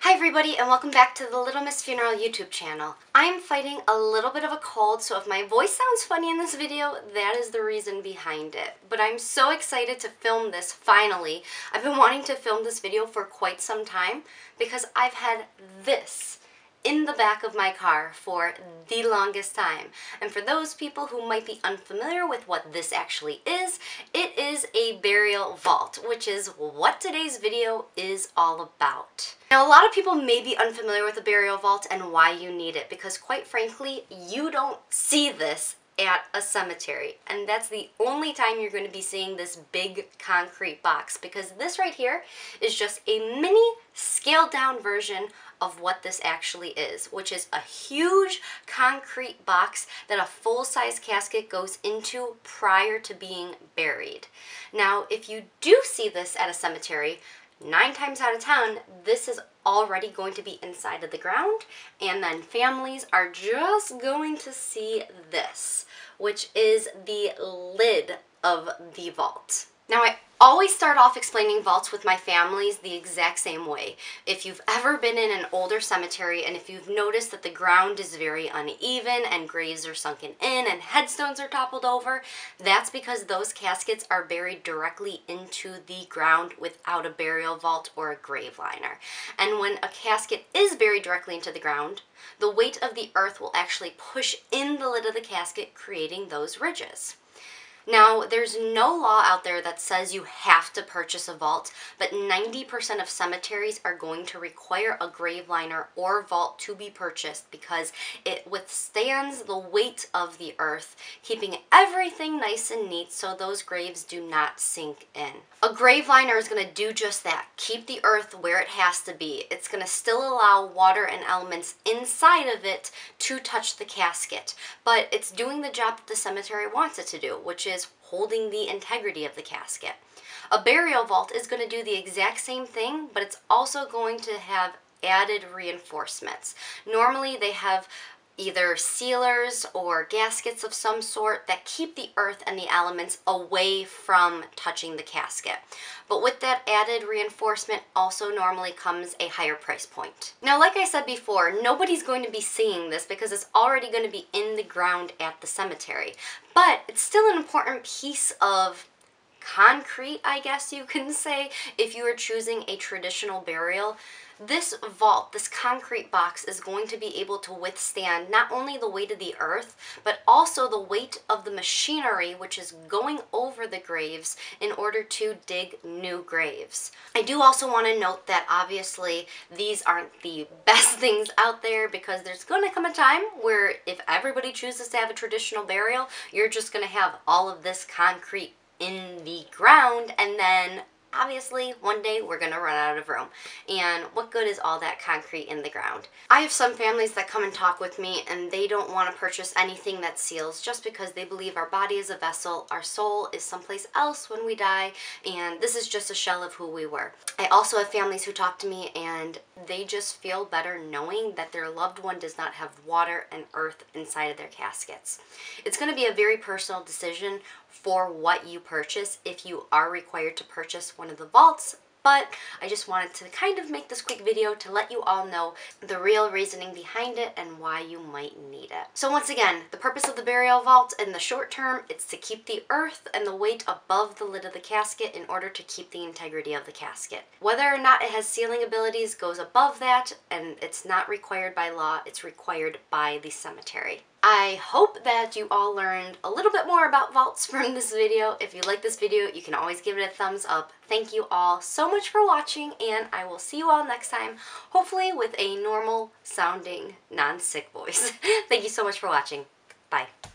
Hi everybody and welcome back to the Little Miss Funeral YouTube channel. I'm fighting a little bit of a cold, so if my voice sounds funny in this video, that is the reason behind it. But I'm so excited to film this finally. I've been wanting to film this video for quite some time because I've had this in the back of my car for the longest time. And for those people who might be unfamiliar with what this actually is, it is a burial vault, which is what today's video is all about. Now, a lot of people may be unfamiliar with a burial vault and why you need it, because quite frankly, you don't see this at a cemetery, and that's the only time you're going to be seeing this big concrete box, because this right here is just a mini scaled down version of what this actually is, which is a huge concrete box that a full-size casket goes into prior to being buried. Now, if you do see this at a cemetery, 9 times out of 10, this is already going to be inside of the ground, and then families are just going to see this, which is the lid of the vault. Now, I always start off explaining vaults with my families the exact same way. If you've ever been in an older cemetery and if you've noticed that the ground is very uneven and graves are sunken in and headstones are toppled over, that's because those caskets are buried directly into the ground without a burial vault or a grave liner. And when a casket is buried directly into the ground, the weight of the earth will actually push in the lid of the casket, creating those ridges. Now, there's no law out there that says you have to purchase a vault, but 90% of cemeteries are going to require a grave liner or vault to be purchased because it withstands the weight of the earth, keeping everything nice and neat so those graves do not sink in. A grave liner is going to do just that, keep the earth where it has to be. It's going to still allow water and elements inside of it to touch the casket, but it's doing the job that the cemetery wants it to do, which is holding the integrity of the casket. A burial vault is going to do the exact same thing, but it's also going to have added reinforcements. Normally they have either sealers or gaskets of some sort that keep the earth and the elements away from touching the casket. But with that added reinforcement also normally comes a higher price point. Now, like I said before, nobody's going to be seeing this because it's already going to be in the ground at the cemetery. But it's still an important piece of concrete, I guess you can say, if you are choosing a traditional burial. This vault, this concrete box, is going to be able to withstand not only the weight of the earth, but also the weight of the machinery which is going over the graves in order to dig new graves. I do also want to note that obviously these aren't the best things out there, because there's going to come a time where if everybody chooses to have a traditional burial, you're just going to have all of this concrete in the ground, and then obviously, one day we're going to run out of room. And what good is all that concrete in the ground? I have some families that come and talk with me and they don't want to purchase anything that seals just because they believe our body is a vessel, our soul is someplace else when we die, and this is just a shell of who we were. I also have families who talk to me and they just feel better knowing that their loved one does not have water and earth inside of their caskets. It's going to be a very personal decision for what you purchase if you are required to purchase one of the vaults, but I just wanted to kind of make this quick video to let you all know the real reasoning behind it and why you might need it. So once again, the purpose of the burial vault in the short term, it's to keep the earth and the weight above the lid of the casket in order to keep the integrity of the casket. Whether or not it has sealing abilities goes above that, and it's not required by law, it's required by the cemetery. I hope that you all learned a little bit more about vaults from this video. If you like this video, you can always give it a thumbs up. Thank you all so much for watching, and I will see you all next time, hopefully with a normal sounding, non-sick voice. Thank you so much for watching. Bye.